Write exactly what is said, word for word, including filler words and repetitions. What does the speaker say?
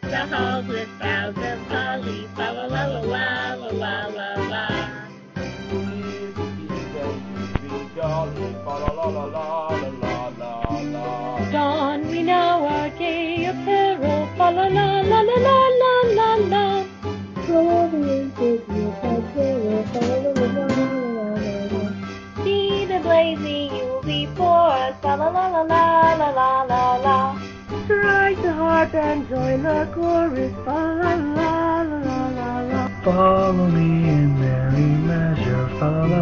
the halls with boughs of holly. Fa la la la la la la la la. Don we now our gay apparel. Fa la la la la la la la la. See the blazing Yule before us. Fa la la la la la la la la. Strike the harp and join the chorus. Fa la la la la la la. Follow me in merry measure. Fa la